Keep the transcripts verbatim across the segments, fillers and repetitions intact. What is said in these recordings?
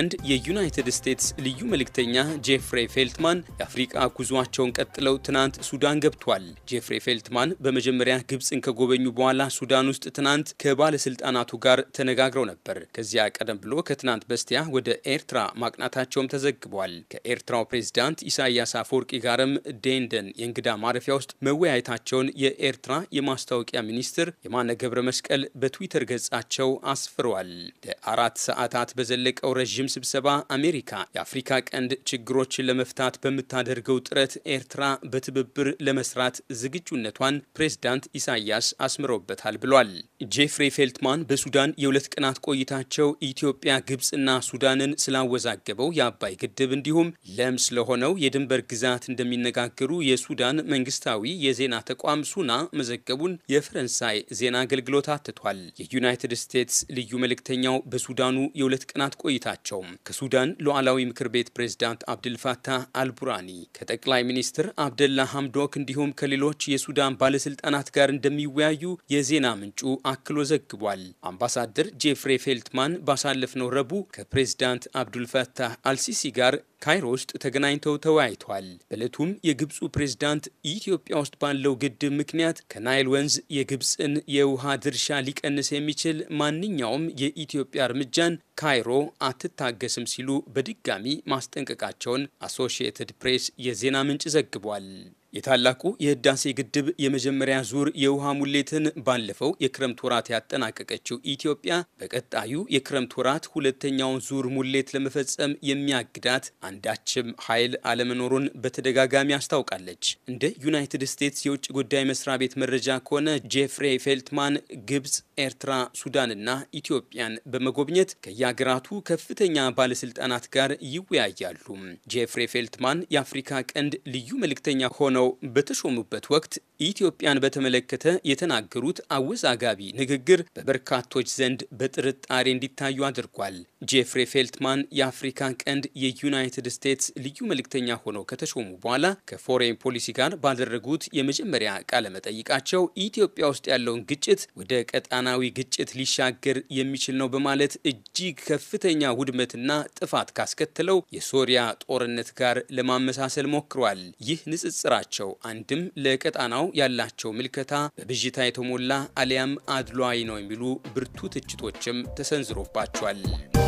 ቀንድ የዩናይትድ ስቴትስ ልዩ መልእክተኛ ጄፍሪ ፌልትማን የአፍሪካ ጉዟቸውን ቀጥለው ትናንት ሱዳን ገብቷል። ጄፍሪ ፌልትማን በመጀመሪያ ግብጽን ከጎበኙ በኋላ ሱዳን ውስጥ ትናንት ከባለስልጣናቱ ጋር ተነጋግረው ነበር። ከዚያ ቀደም ብሎ ከትናንት በስቲያ ወደ ኤርትራ ማቅናታቸውም ተዘግቧል። ከኤርትራው ፕሬዝዳንት ኢሳያስ አፈወርቂ ጋርም ዴንደን የእንግዳ ማረፊያ ውስጥ መወያየታቸውን የኤርትራ የማስታወቂያ ሚኒስትር የማነ ገብረ መስቀል በትዊተር ገጻቸው አስፍረዋል። ለአራት ሰዓታት በዘለቀው ረጅም ስብሰባ አሜሪካ የአፍሪካ ቀንድ ችግሮችን ለመፍታት በምታደርገው ጥረት ኤርትራ በትብብር ለመስራት ዝግጁነቷን ፕሬዝዳንት ኢሳያስ አስምረውበታል ብሏል። ጄፍሪ ፌልትማን በሱዳን የሁለት ቀናት ቆይታቸው ኢትዮጵያ፣ ግብጽና ሱዳንን ስላወዛገበው የአባይ ግድብ እንዲሁም ለም ስለሆነው የድንበር ግዛት እንደሚነጋገሩ የሱዳን መንግስታዊ የዜና ተቋም ሱና መዘገቡን የፈረንሳይ ዜና አገልግሎት አትቷል። የዩናይትድ ስቴትስ ልዩ መልእክተኛው በሱዳኑ የሁለት ቀናት ቆይታቸው ከሱዳን ሉዓላዊ ምክር ቤት ፕሬዝዳንት አብዱልፋታህ አልቡራኒ ከጠቅላይ ሚኒስትር አብደላ ሐምዶክ እንዲሁም ከሌሎች የሱዳን ባለስልጣናት ጋር እንደሚወያዩ የዜና ምንጩ አክሎ ዘግቧል። አምባሳደር ጄፍሪ ፌልትማን ባሳለፍነው ረቡዕ ከፕሬዝዳንት አብዱልፋታህ አልሲሲ ጋር ካይሮ ውስጥ ተገናኝተው ተወያይተዋል። በዕለቱም የግብፁ ፕሬዝዳንት ኢትዮጵያ ውስጥ ባለው ግድብ ምክንያት ከናይል ወንዝ የግብፅን የውሃ ድርሻ ሊቀንስ የሚችል ማንኛውም የኢትዮጵያ እርምጃን ካይሮ አትታገስም ሲሉ በድጋሚ ማስጠንቀቃቸውን አሶሺየትድ ፕሬስ የዜና ምንጭ ዘግቧል። የታላቁ የህዳሴ ግድብ የመጀመሪያ ዙር የውሃ ሙሌትን ባለፈው የክረምት ወራት ያጠናቀቀችው ኢትዮጵያ በቀጣዩ የክረምት ወራት ሁለተኛውን ዙር ሙሌት ለመፈጸም የሚያግዳት አንዳችም ኃይል አለመኖሩን በተደጋጋሚ አስታውቃለች። እንደ ዩናይትድ ስቴትስ የውጭ ጉዳይ መስሪያ ቤት መረጃ ከሆነ ጄፍሪ ፌልትማን ግብጽ፣ ኤርትራ፣ ሱዳንና ኢትዮጵያን በመጎብኘት ከየሀገራቱ ከፍተኛ ባለስልጣናት ጋር ይወያያሉ። ጄፍሪ ፌልትማን የአፍሪካ ቀንድ ልዩ መልእክተኛ ሆነው በተሾሙበት ወቅት ኢትዮጵያን በተመለከተ የተናገሩት አወዛጋቢ ንግግር በበርካቶች ዘንድ በጥርጣሬ እንዲታዩ አድርጓል። ጄፍሪ ፌልትማን የአፍሪካ ቀንድ የዩናይትድ ስቴትስ ልዩ መልእክተኛ ሆነው ከተሾሙ በኋላ ከፎሬን ፖሊሲ ጋር ባደረጉት የመጀመሪያ ቃለ መጠይቃቸው ኢትዮጵያ ውስጥ ያለውን ግጭት ወደ ቀጣናዊ ግጭት ሊሻገር የሚችል ነው በማለት እጅግ ከፍተኛ ውድመትና ጥፋት ካስከተለው የሶሪያ ጦርነት ጋር ለማመሳሰል ሞክሯል። ይህ ንጽጽራቸው አንድም ለቀጣናው ያላቸው ምልከታ በብዥታ የተሞላ አሊያም አድሏዊ ነው የሚሉ ብርቱ ትችቶችም ተሰንዝሮባቸዋል።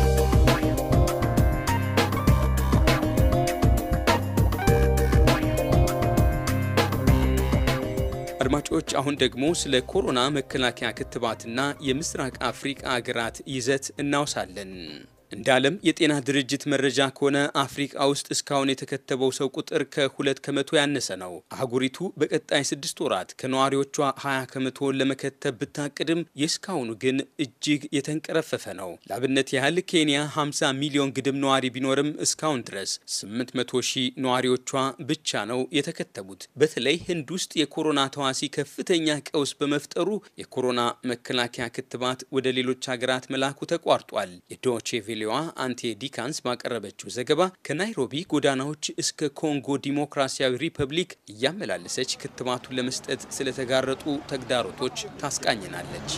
አድማጮች፣ አሁን ደግሞ ስለ ኮሮና መከላከያ ክትባትና የምስራቅ አፍሪካ ሀገራት ይዘት እናውሳለን። እንደ ዓለም የጤና ድርጅት መረጃ ከሆነ አፍሪካ ውስጥ እስካሁን የተከተበው ሰው ቁጥር ከሁለት ከመቶ ያነሰ ነው። አህጉሪቱ በቀጣይ ስድስት ወራት ከነዋሪዎቿ ሀያ ከመቶውን ለመከተብ ብታቅድም የእስካሁኑ ግን እጅግ የተንቀረፈፈ ነው። ለአብነት ያህል ኬንያ ሀምሳ ሚሊዮን ግድም ነዋሪ ቢኖርም እስካሁን ድረስ ስምንት መቶ ሺህ ነዋሪዎቿ ብቻ ነው የተከተቡት። በተለይ ህንድ ውስጥ የኮሮና ተዋሲ ከፍተኛ ቀውስ በመፍጠሩ የኮሮና መከላከያ ክትባት ወደ ሌሎች ሀገራት መላኩ ተቋርጧል። የዶቼ ቬሌዋ አንቴ ዲካንስ ባቀረበችው ዘገባ ከናይሮቢ ጎዳናዎች እስከ ኮንጎ ዲሞክራሲያዊ ሪፐብሊክ እያመላለሰች ክትባቱን ለመስጠት ስለተጋረጡ ተግዳሮቶች ታስቃኝናለች።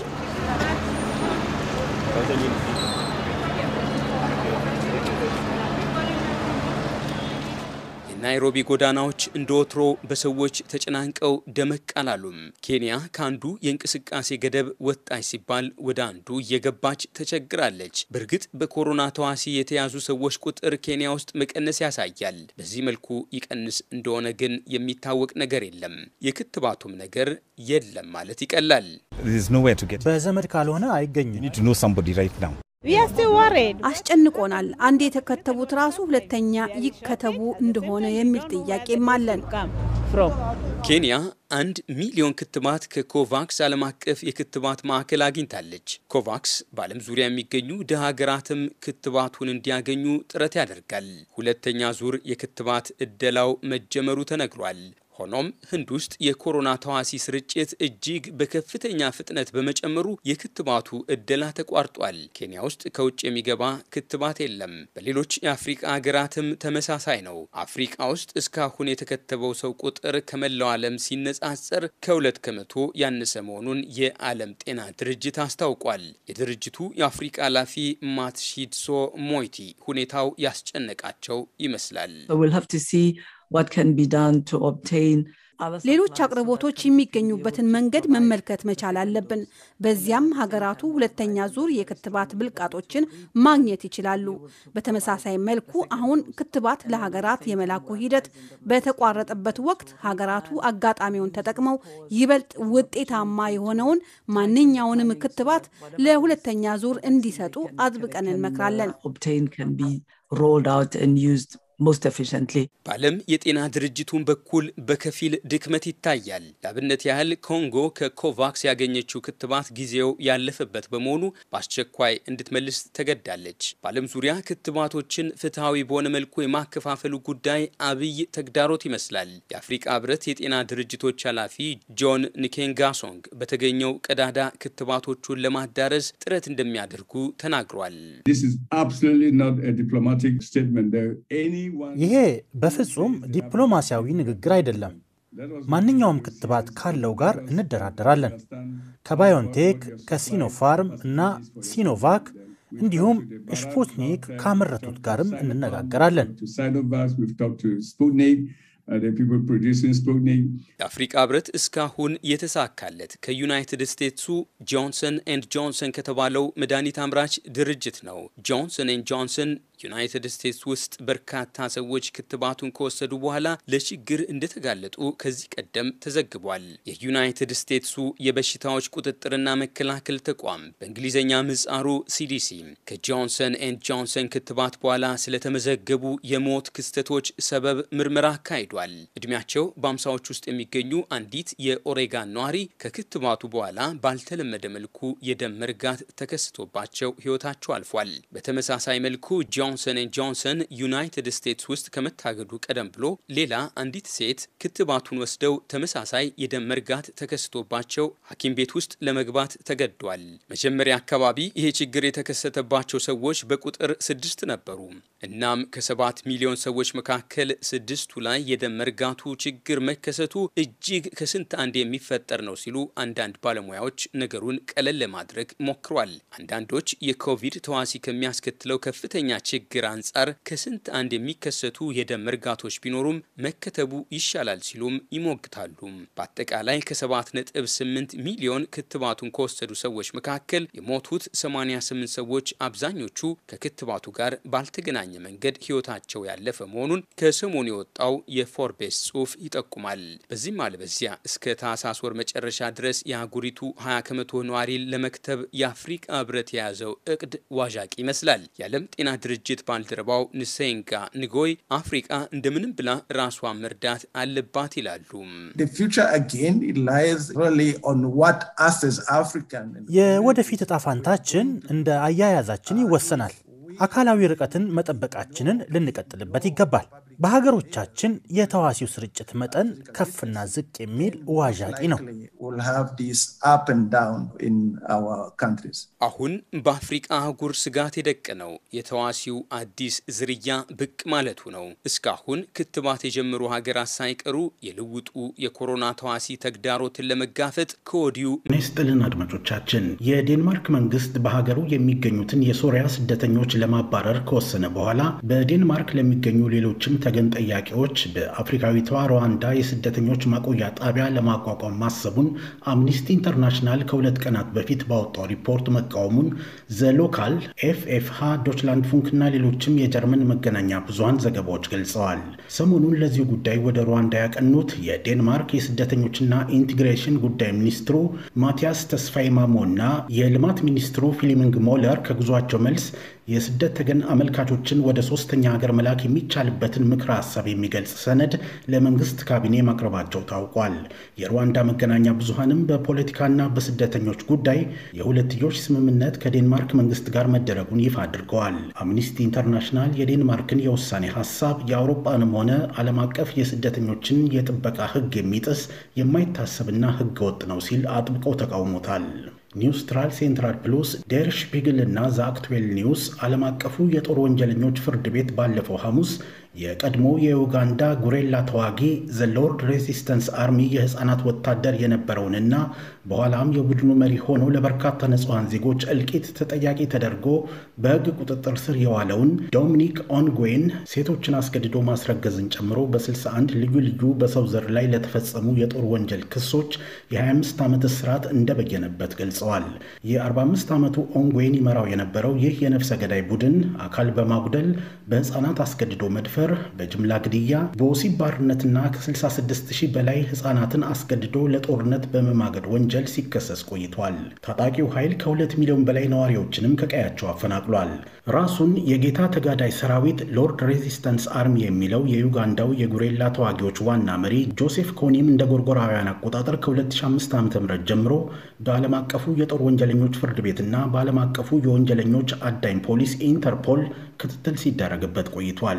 ናይሮቢ ጎዳናዎች እንደወትሮ በሰዎች ተጨናንቀው ደመቅ አላሉም። ኬንያ ካንዱ የእንቅስቃሴ ገደብ ወጣች ሲባል ወደ አንዱ እየገባች ተቸግራለች። በእርግጥ በኮሮና ተዋሲ የተያዙ ሰዎች ቁጥር ኬንያ ውስጥ መቀነስ ያሳያል። በዚህ መልኩ ይቀንስ እንደሆነ ግን የሚታወቅ ነገር የለም። የክትባቱም ነገር የለም ማለት ይቀላል። በዘመድ ካልሆነ አይገኝም። አስጨንቆናል። አንድ የተከተቡት ራሱ ሁለተኛ ይከተቡ እንደሆነ የሚል ጥያቄም አለን። ኬንያ አንድ ሚሊዮን ክትባት ከኮቫክስ ዓለም አቀፍ የክትባት ማዕከል አግኝታለች። ኮቫክስ በዓለም ዙሪያ የሚገኙ ደሃ ሀገራትም ክትባቱን እንዲያገኙ ጥረት ያደርጋል። ሁለተኛ ዙር የክትባት እደላው መጀመሩ ተነግሯል። ሆኖም ህንድ ውስጥ የኮሮና ተዋሲ ስርጭት እጅግ በከፍተኛ ፍጥነት በመጨመሩ የክትባቱ እደላ ተቋርጧል። ኬንያ ውስጥ ከውጭ የሚገባ ክትባት የለም። በሌሎች የአፍሪካ ሀገራትም ተመሳሳይ ነው። አፍሪካ ውስጥ እስካሁን የተከተበው ሰው ቁጥር ከመላው ዓለም ሲነጻጸር ከሁለት ከመቶ ያነሰ መሆኑን የዓለም ጤና ድርጅት አስታውቋል። የድርጅቱ የአፍሪካ ኃላፊ ማትሺድሶ ሞይቲ ሁኔታው ያስጨነቃቸው ይመስላል። What can be done to obtain ሌሎች አቅርቦቶች የሚገኙበትን መንገድ መመልከት መቻል አለብን። በዚያም ሀገራቱ ሁለተኛ ዙር የክትባት ብልቃጦችን ማግኘት ይችላሉ። በተመሳሳይ መልኩ አሁን ክትባት ለሀገራት የመላኩ ሂደት በተቋረጠበት ወቅት ሀገራቱ አጋጣሚውን ተጠቅመው ይበልጥ ውጤታማ የሆነውን ማንኛውንም ክትባት ለሁለተኛ ዙር እንዲሰጡ አጥብቀን እንመክራለን። obtain can be rolled out and used most efficiently. በዓለም የጤና ድርጅቱን በኩል በከፊል ድክመት ይታያል። ለአብነት ያህል ኮንጎ ከኮቫክስ ያገኘችው ክትባት ጊዜው ያለፈበት በመሆኑ በአስቸኳይ እንድትመልስ ተገዳለች። በዓለም ዙሪያ ክትባቶችን ፍትሐዊ በሆነ መልኩ የማከፋፈሉ ጉዳይ አብይ ተግዳሮት ይመስላል። የአፍሪካ ህብረት የጤና ድርጅቶች ኃላፊ ጆን ንኬንጋሶንግ በተገኘው ቀዳዳ ክትባቶቹን ለማዳረስ ጥረት እንደሚያደርጉ ተናግሯል። This is absolutely not a diplomatic statement. There any ይሄ በፍጹም ዲፕሎማሲያዊ ንግግር አይደለም። ማንኛውም ክትባት ካለው ጋር እንደራደራለን። ከባዮንቴክ፣ ከሲኖፋርም እና ሲኖቫክ እንዲሁም ስፑትኒክ ካመረቱት ጋርም እንነጋገራለን። የአፍሪካ ህብረት እስካሁን የተሳካለት ከዩናይትድ ስቴትሱ ጆንሰን ኤንድ ጆንሰን ከተባለው መድኃኒት አምራች ድርጅት ነው። ጆንሰን ኤንድ ጆንሰን ዩናይትድ ስቴትስ ውስጥ በርካታ ሰዎች ክትባቱን ከወሰዱ በኋላ ለችግር እንደተጋለጡ ከዚህ ቀደም ተዘግቧል። የዩናይትድ ስቴትሱ የበሽታዎች ቁጥጥርና መከላከል ተቋም በእንግሊዝኛ ምህጻሩ ሲዲሲ ከጆንሰን ኤንድ ጆንሰን ክትባት በኋላ ስለተመዘገቡ የሞት ክስተቶች ሰበብ ምርመራ አካሂዷል። እድሜያቸው በአምሳዎች ውስጥ የሚገኙ አንዲት የኦሬጋን ነዋሪ ከክትባቱ በኋላ ባልተለመደ መልኩ የደም መርጋት ተከስቶባቸው ህይወታቸው አልፏል። በተመሳሳይ መልኩ ጆንሰን ኤንድ ጆንሰን ዩናይትድ ስቴትስ ውስጥ ከመታገዱ ቀደም ብሎ ሌላ አንዲት ሴት ክትባቱን ወስደው ተመሳሳይ የደም መርጋት ተከስቶባቸው ሐኪም ቤት ውስጥ ለመግባት ተገደዋል። መጀመሪያ አካባቢ ይሄ ችግር የተከሰተባቸው ሰዎች በቁጥር ስድስት ነበሩ። እናም ከሰባት ሚሊዮን ሰዎች መካከል ስድስቱ ላይ የደም መርጋቱ ችግር መከሰቱ እጅግ ከስንት አንድ የሚፈጠር ነው ሲሉ አንዳንድ ባለሙያዎች ነገሩን ቀለል ለማድረግ ሞክሯል። አንዳንዶች የኮቪድ ተዋሲ ከሚያስከትለው ከፍተኛ ችግር አንጻር ከስንት አንድ የሚከሰቱ የደም መርጋቶች ቢኖሩም መከተቡ ይሻላል ሲሉም ይሞግታሉ። በአጠቃላይ ከሰባት ነጥብ ስምንት ሚሊዮን ክትባቱን ከወሰዱ ሰዎች መካከል የሞቱት ሰማንያ ስምንት ሰዎች አብዛኞቹ ከክትባቱ ጋር ባልተገናኘ መንገድ ህይወታቸው ያለፈ መሆኑን ከሰሞኑ የወጣው የፎርቤስ ጽሑፍ ይጠቁማል። በዚህም አለበዚያ እስከ ታህሳስ ወር መጨረሻ ድረስ የአህጉሪቱ ሀያ ከመቶ ነዋሪን ለመክተብ የአፍሪካ ህብረት የያዘው እቅድ ዋዣቂ ይመስላል። የዓለም ጤና ድርጅት ባልደረባው ንሴንጋ ንጎይ አፍሪካ እንደምንም ብላ ራሷን መርዳት አለባት ይላሉ። የወደፊት ዕጣ ፈንታችን እንደ አያያዛችን ይወሰናል። አካላዊ ርቀትን መጠበቃችንን ልንቀጥልበት ይገባል። በሀገሮቻችን የተዋሲው ስርጭት መጠን ከፍና ዝቅ የሚል ዋዣቂ ነው። አሁን በአፍሪካ አህጉር ስጋት የደቀነው የተዋሲው አዲስ ዝርያ ብቅ ማለቱ ነው። እስካሁን ክትባት የጀመሩ ሀገራት ሳይቀሩ የልውጡ የኮሮና ተዋሲ ተግዳሮትን ለመጋፈጥ ከወዲሁ ነስጥልን አድማጮቻችን የዴንማርክ መንግስት በሀገሩ የሚገኙትን የሶሪያ ስደተኞች ለማባረር ከወሰነ በኋላ በዴንማርክ ለሚገኙ ሌሎችም ተገን ጠያቂዎች በአፍሪካዊቷ ሩዋንዳ የስደተኞች ማቆያ ጣቢያ ለማቋቋም ማሰቡን አምኒስቲ ኢንተርናሽናል ከሁለት ቀናት በፊት ባወጣው ሪፖርት መቃወሙን ዘሎካል ኤፍኤፍሃ ዶችላንድ ፉንክና ሌሎችም የጀርመን መገናኛ ብዙሃን ዘገባዎች ገልጸዋል። ሰሞኑን ለዚህ ጉዳይ ወደ ሩዋንዳ ያቀኑት የዴንማርክ የስደተኞችና ኢንቲግሬሽን ጉዳይ ሚኒስትሩ ማቲያስ ተስፋይ ማሞና የልማት ሚኒስትሩ ፊሊሚንግ ሞለር ከጉዟቸው መልስ የስደት ተገን አመልካቾችን ወደ ሶስተኛ ሀገር መላክ የሚቻልበትን ምክረ ሐሳብ የሚገልጽ ሰነድ ለመንግስት ካቢኔ ማቅረባቸው ታውቋል። የሩዋንዳ መገናኛ ብዙሃንም በፖለቲካና በስደተኞች ጉዳይ የሁለትዮሽ ስምምነት ከዴንማርክ መንግስት ጋር መደረጉን ይፋ አድርገዋል። አምኒስቲ ኢንተርናሽናል የዴንማርክን የውሳኔ ሐሳብ የአውሮፓንም ሆነ ዓለም አቀፍ የስደተኞችን የጥበቃ ሕግ የሚጥስ የማይታሰብና ሕገ ወጥ ነው ሲል አጥብቆ ተቃውሞታል። ኒውስትራል ሴንትራል ፕሉስ፣ ዴር ሽፒግል እና ዘ አክትዌል ኒውስ ዓለም አቀፉ የጦር ወንጀለኞች ፍርድ ቤት ባለፈው ሐሙስ የቀድሞ የኡጋንዳ ጉሬላ ተዋጊ ዘ ሎርድ ሬዚስተንስ አርሚ የህፃናት ወታደር የነበረውንና በኋላም የቡድኑ መሪ ሆኖ ለበርካታ ንጹሃን ዜጎች እልቂት ተጠያቂ ተደርጎ በህግ ቁጥጥር ስር የዋለውን ዶሚኒክ ኦንጎዌን ሴቶችን አስገድዶ ማስረገዝን ጨምሮ በስልሳ አንድ ልዩ ልዩ በሰው ዘር ላይ ለተፈጸሙ የጦር ወንጀል ክሶች የ25 ዓመት እስራት እንደበየነበት ገልጸዋል። የ45 ዓመቱ ኦንጎዌን ይመራው የነበረው ይህ የነፍሰ ገዳይ ቡድን አካል በማጉደል በህፃናት አስገድዶ መድፈር፣ በጅምላ ግድያ፣ በወሲብ ባርነትና ከ66 ሺህ በላይ ህፃናትን አስገድዶ ለጦርነት በመማገድ ወንጀል ሲከሰስ ቆይቷል። ታጣቂው ኃይል ከሁለት ሚሊዮን በላይ ነዋሪዎችንም ከቀያቸው አፈናቅሏል። ራሱን የጌታ ተጋዳይ ሰራዊት ሎርድ ሬዚስተንስ አርሚ የሚለው የዩጋንዳው የጉሬላ ተዋጊዎች ዋና መሪ ጆሴፍ ኮኒም እንደ ጎርጎራውያን አቆጣጠር ከ2005 ዓ.ም ጀምሮ በዓለም አቀፉ የጦር ወንጀለኞች ፍርድ ቤትና በዓለም አቀፉ የወንጀለኞች አዳኝ ፖሊስ ኢንተርፖል ክትትል ሲደረግበት ቆይቷል።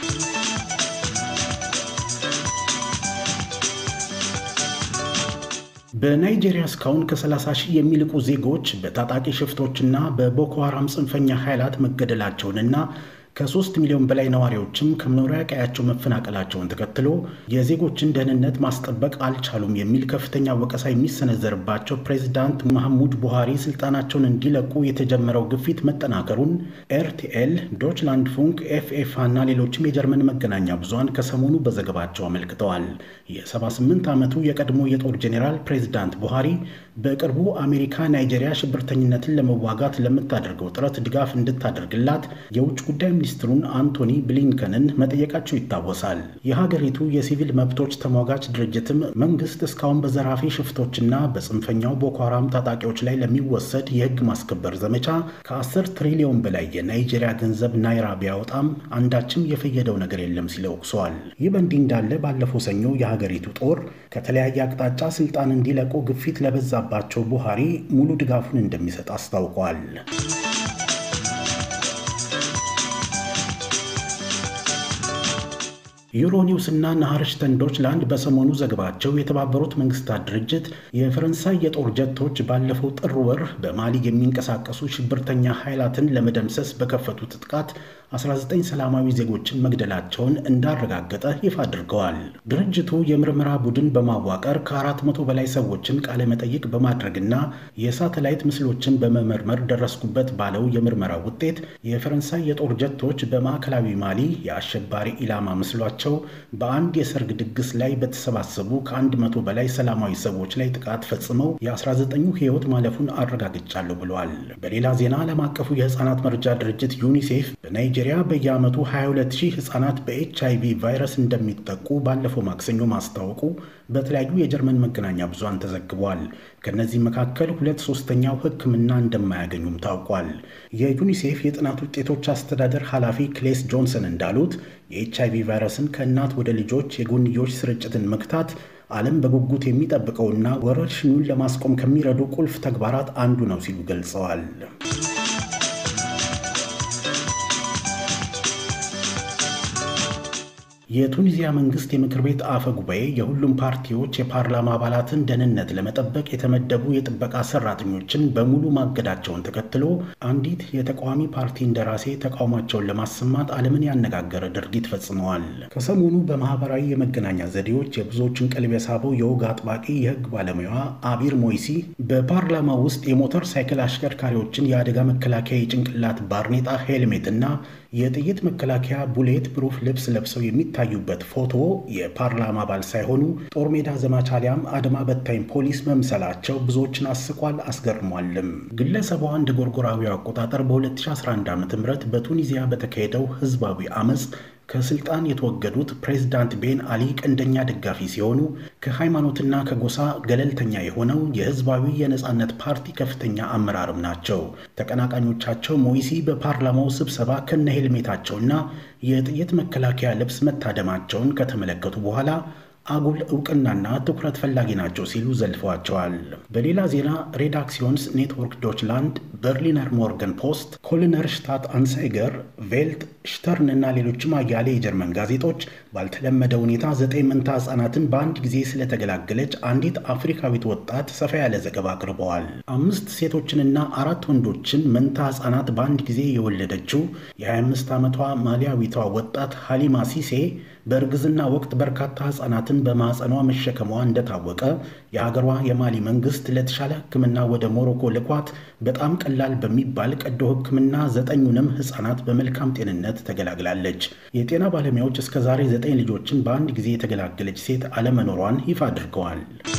በናይጄሪያ እስካሁን ከ30 ሺህ የሚልቁ ዜጎች በታጣቂ ሽፍቶችና በቦኮ ሃራም ጽንፈኛ ኃይላት መገደላቸውንና ከሶስት ሚሊዮን በላይ ነዋሪዎችም ከመኖሪያ ቀያቸው መፈናቀላቸውን ተከትሎ የዜጎችን ደህንነት ማስጠበቅ አልቻሉም የሚል ከፍተኛ ወቀሳ የሚሰነዘርባቸው ፕሬዝዳንት መሐሙድ ቡሃሪ ስልጣናቸውን እንዲለቁ የተጀመረው ግፊት መጠናከሩን ኤርቲኤል፣ ዶችላንድ ፉንክ፣ ኤፍኤፍ እና ሌሎችም የጀርመን መገናኛ ብዙሃን ከሰሞኑ በዘገባቸው አመልክተዋል። የ78 ዓመቱ የቀድሞ የጦር ጄኔራል ፕሬዝዳንት ቡሃሪ በቅርቡ አሜሪካ ናይጄሪያ ሽብርተኝነትን ለመዋጋት ለምታደርገው ጥረት ድጋፍ እንድታደርግላት የውጭ ጉዳይ ሚኒስትሩን አንቶኒ ብሊንከንን መጠየቃቸው ይታወሳል። የሀገሪቱ የሲቪል መብቶች ተሟጋች ድርጅትም መንግስት እስካሁን በዘራፊ ሽፍቶችና በጽንፈኛው ቦኮ ሃራም ታጣቂዎች ላይ ለሚወሰድ የህግ ማስከበር ዘመቻ ከ10 ትሪሊዮን በላይ የናይጄሪያ ገንዘብ ናይራ ቢያወጣም አንዳችም የፈየደው ነገር የለም ሲል ወቅሰዋል። ይህ በእንዲህ እንዳለ ባለፈው ሰኞ የሀገሪቱ ጦር ከተለያየ አቅጣጫ ስልጣን እንዲለቁ ግፊት ለበዛባቸው ቡሃሪ ሙሉ ድጋፉን እንደሚሰጥ አስታውቋል። ዩሮኒውስ እና ናሃርሽተን ዶችላንድ በሰሞኑ ዘገባቸው የተባበሩት መንግስታት ድርጅት የፈረንሳይ የጦር ጀቶች ባለፈው ጥር ወር በማሊ የሚንቀሳቀሱ ሽብርተኛ ኃይላትን ለመደምሰስ በከፈቱት ጥቃት አስራ ዘጠኝ ሰላማዊ ዜጎችን መግደላቸውን እንዳረጋገጠ ይፋ አድርገዋል። ድርጅቱ የምርመራ ቡድን በማዋቀር ከአራት መቶ በላይ ሰዎችን ቃለ መጠይቅ በማድረግና የሳተላይት ምስሎችን በመመርመር ደረስኩበት ባለው የምርመራ ውጤት የፈረንሳይ የጦር ጀቶች በማዕከላዊ ማሊ የአሸባሪ ኢላማ ምስሏቸው በአንድ የሰርግ ድግስ ላይ በተሰባሰቡ ከአንድ መቶ በላይ ሰላማዊ ሰዎች ላይ ጥቃት ፈጽመው የአስራ ዘጠኙ ሕይወት ማለፉን አረጋግጫለሁ ብለዋል። በሌላ ዜና ዓለም አቀፉ የህፃናት መርጃ ድርጅት ዩኒሴፍ በናይጄሪያ በየዓመቱ ሀያ ሁለት ሺህ ህፃናት በኤች አይ ቪ ቫይረስ እንደሚጠቁ ባለፈው ማክሰኞ ማስታወቁ በተለያዩ የጀርመን መገናኛ ብዙሃን ተዘግቧል። ከነዚህ መካከል ሁለት ሶስተኛው ሕክምና እንደማያገኙም ታውቋል። የዩኒሴፍ የጥናት ውጤቶች አስተዳደር ኃላፊ ክሌስ ጆንሰን እንዳሉት የኤች አይ ቪ ቫይረስን ከእናት ወደ ልጆች የጎንዮሽ ስርጭትን መክታት ዓለም በጉጉት የሚጠብቀውና ወረርሽኙን ለማስቆም ከሚረዱ ቁልፍ ተግባራት አንዱ ነው ሲሉ ገልጸዋል። የቱኒዚያ መንግስት የምክር ቤት አፈ ጉባኤ የሁሉም ፓርቲዎች የፓርላማ አባላትን ደህንነት ለመጠበቅ የተመደቡ የጥበቃ ሰራተኞችን በሙሉ ማገዳቸውን ተከትሎ አንዲት የተቃዋሚ ፓርቲ እንደራሴ ተቃውሟቸውን ለማሰማት ዓለምን ያነጋገረ ድርጊት ፈጽመዋል። ከሰሞኑ በማህበራዊ የመገናኛ ዘዴዎች የብዙዎችን ቀልብ የሳበው የወግ አጥባቂ የህግ ባለሙያዋ አቢር ሞይሲ በፓርላማ ውስጥ የሞተር ሳይክል አሽከርካሪዎችን የአደጋ መከላከያ የጭንቅላት ባርኔጣ፣ ሄልሜት እና የጥይት መከላከያ ቡሌት ፕሩፍ ልብስ ለብሰው የሚታዩበት ፎቶ የፓርላማ አባል ሳይሆኑ ጦር ሜዳ ዘማች አሊያም አድማ በታኝ ፖሊስ መምሰላቸው ብዙዎችን አስቋል፣ አስገርሟልም። ግለሰቧ እንደ ጎርጎራዊ አቆጣጠር በ2011 ዓ.ም በቱኒዚያ በተካሄደው ህዝባዊ አመጽ ከስልጣን የተወገዱት ፕሬዝዳንት ቤን አሊ ቀንደኛ ደጋፊ ሲሆኑ ከሃይማኖትና ከጎሳ ገለልተኛ የሆነው የህዝባዊ የነጻነት ፓርቲ ከፍተኛ አመራርም ናቸው። ተቀናቃኞቻቸው ሞይሲ በፓርላማው ስብሰባ ከነሄልሜታቸውና የጥይት መከላከያ ልብስ መታደማቸውን ከተመለከቱ በኋላ አጉል እውቅናና ትኩረት ፈላጊ ናቸው ሲሉ ዘልፈዋቸዋል። በሌላ ዜና ሬዳክሲዮንስ ኔትወርክ ዶችላንድ፣ በርሊነር ሞርገን ፖስት፣ ኮልነር ሽታት አንሳይገር፣ ቬልት፣ ሽተርን እና ሌሎችም አያሌ የጀርመን ጋዜጦች ባልተለመደ ሁኔታ ዘጠኝ መንታ ህጻናትን በአንድ ጊዜ ስለተገላገለች አንዲት አፍሪካዊት ወጣት ሰፋ ያለ ዘገባ አቅርበዋል። አምስት ሴቶችንና አራት ወንዶችን መንታ ህጻናት በአንድ ጊዜ የወለደችው የ25 ዓመቷ ማሊያዊቷ ወጣት ሃሊማ ሲሴ በእርግዝና ወቅት በርካታ ህጻናትን በማህፀኗ መሸከሟ እንደታወቀ የሀገሯ የማሊ መንግስት ለተሻለ ህክምና ወደ ሞሮኮ ልኳት በጣም ቀላል በሚባል ቀዶ ህክምና ዘጠኙንም ህጻናት በመልካም ጤንነት ተገላግላለች። የጤና ባለሙያዎች እስከዛሬ ዘጠኝ ልጆችን በአንድ ጊዜ የተገላገለች ሴት አለመኖሯን ይፋ አድርገዋል።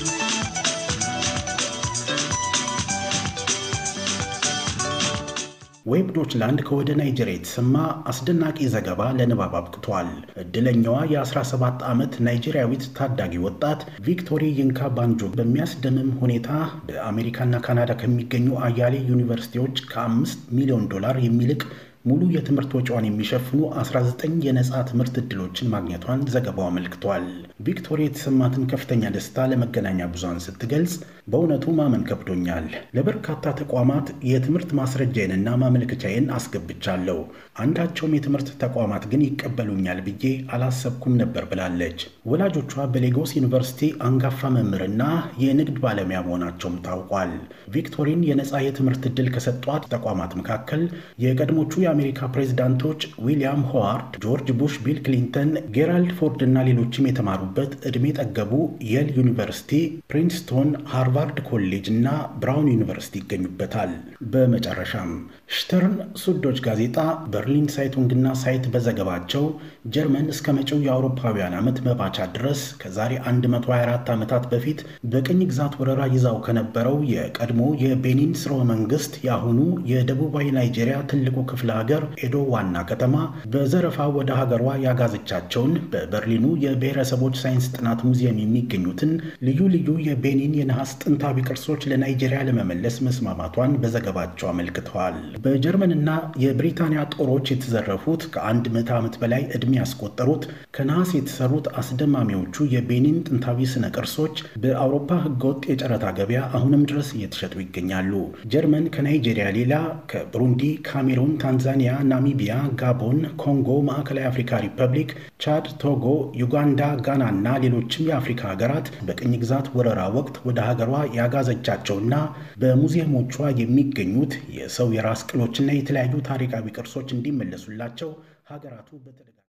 ዌብ ዶችላንድ ከወደ ናይጄሪያ የተሰማ አስደናቂ ዘገባ ለንባብ አብቅቷል። እድለኛዋ የ17 ዓመት ናይጄሪያዊት ታዳጊ ወጣት ቪክቶሪ ይንካ ባንጆ በሚያስደምም ሁኔታ በአሜሪካና ካናዳ ከሚገኙ አያሌ ዩኒቨርሲቲዎች ከአምስት ሚሊዮን ዶላር የሚልቅ ሙሉ የትምህርት ወጪዋን የሚሸፍኑ አስራ ዘጠኝ የነጻ ትምህርት እድሎችን ማግኘቷን ዘገባው አመልክቷል። ቪክቶሪ የተሰማትን ከፍተኛ ደስታ ለመገናኛ ብዙሃን ስትገልጽ በእውነቱ ማመን ከብዶኛል። ለበርካታ ተቋማት የትምህርት ማስረጃዬንና ማመልከቻዬን አስገብቻለሁ። አንዳቸውም የትምህርት ተቋማት ግን ይቀበሉኛል ብዬ አላሰብኩም ነበር ብላለች። ወላጆቿ በሌጎስ ዩኒቨርሲቲ አንጋፋ መምህርና የንግድ ባለሙያ መሆናቸውም ታውቋል። ቪክቶሪን የነጻ የትምህርት እድል ከሰጧት ተቋማት መካከል የቀድሞቹ የአሜሪካ ፕሬዝዳንቶች ዊሊያም ሆዋርድ፣ ጆርጅ ቡሽ፣ ቢል ክሊንተን፣ ጌራልድ ፎርድ እና ሌሎችም የተማሩበት ዕድሜ ጠገቡ የል ዩኒቨርሲቲ፣ ፕሪንስቶን፣ ሃርቫርድ ኮሌጅ እና ብራውን ዩኒቨርሲቲ ይገኙበታል። በመጨረሻም ሽተርን ሱዶች ጋዜጣ፣ በርሊን ሳይቱንግና ሳይት በዘገባቸው ጀርመን እስከ መጪው የአውሮፓውያን ዓመት መባቻ ድረስ ከዛሬ መቶ ሃያ አራት ዓመታት በፊት በቅኝ ግዛት ወረራ ይዛው ከነበረው የቀድሞ የቤኒን ስርወ መንግስት የአሁኑ የደቡባዊ ናይጄሪያ ትልቁ ክፍለ ሀገር ኤዶ ዋና ከተማ በዘረፋ ወደ ሀገሯ ያጋዘቻቸውን በበርሊኑ የብሔረሰቦች ሳይንስ ጥናት ሙዚየም የሚገኙትን ልዩ ልዩ የቤኒን የነሐስ ጥንታዊ ቅርሶች ለናይጄሪያ ለመመለስ መስማማቷን በዘገባቸው አመልክተዋል። በጀርመንና የብሪታንያ ጦሮች የተዘረፉት ከአንድ መቶ ዓመት በላይ ዕድሜ ያስቆጠሩት ከነሐስ የተሰሩት አስደማሚዎቹ የቤኒን ጥንታዊ ስነ ቅርሶች በአውሮፓ ህገወጥ የጨረታ ገበያ አሁንም ድረስ እየተሸጡ ይገኛሉ። ጀርመን ከናይጄሪያ ሌላ ከብሩንዲ፣ ካሜሩን፣ ታንዛኒያ፣ ናሚቢያ፣ ጋቦን፣ ኮንጎ፣ ማዕከላዊ አፍሪካ ሪፐብሊክ፣ ቻድ፣ ቶጎ፣ ዩጋንዳ፣ ጋና እና ሌሎችም የአፍሪካ ሀገራት በቅኝ ግዛት ወረራ ወቅት ወደ ሀገሯ ያጋዘቻቸውና በሙዚየሞቿ የሚገኙት የሰው የራስ ቅሎችና የተለያዩ ታሪካዊ ቅርሶች እንዲመለሱላቸው ሀገራቱ በተደጋጋሚ